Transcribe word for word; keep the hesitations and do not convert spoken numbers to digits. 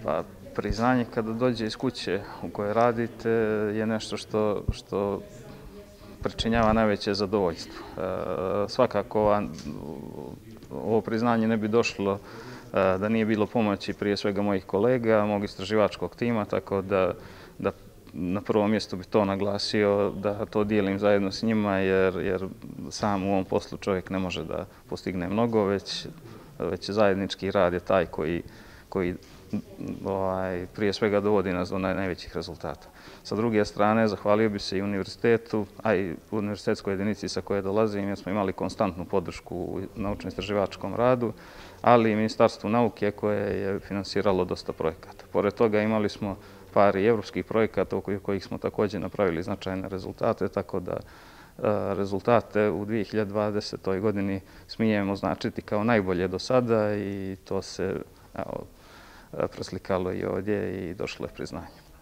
Pa, priznanje kada dođe iz kuće u kojoj radite je nešto što, što pričinjava najveće zadovoljstvo. E, svakako vam, ovo priznanje ne bi došlo e, da nije bilo pomoći prije svega mojih kolega, mog istraživačkog tima, tako da, da na prvom mjestu bi to naglasio, da to dijelim zajedno s njima, jer, jer sam u ovom poslu čovjek ne može da postigne mnogo, već, već zajednički rad je taj koji, koji ovaj, prije svega dovodi nas do najvećih rezultata. Sa druge strane, zahvalio bi se i univerzitetu, a i univerzitetskoj jedinici sa koje dolazim, jer smo imali konstantnu podršku u naučno-istraživačkom radu, ali i Ministarstvu nauke koje je finansiralo dosta projekata. Pored toga imali smo par i evropskih projekata u kojih smo također napravili značajne rezultate, tako da rezultate u dvije hiljade dvadesetoj godini smijemo označiti kao najbolje do sada i to se evo, preslikalo i ovdje i došlo je priznanje.